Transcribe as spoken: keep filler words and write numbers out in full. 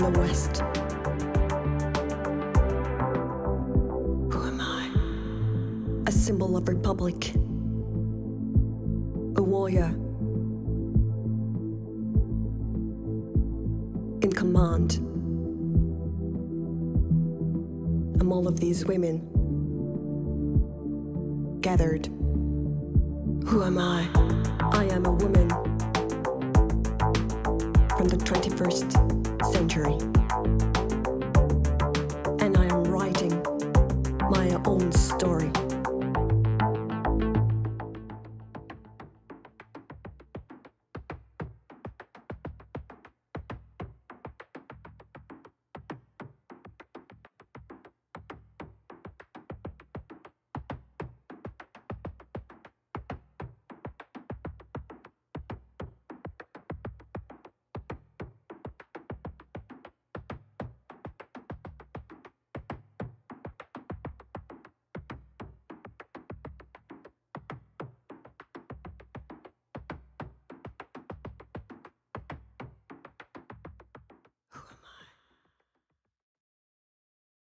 the West. Who am I? A symbol of republic. A warrior. In command. I'm all of these women. Gathered. Who am I? I am a woman from the twenty-first century.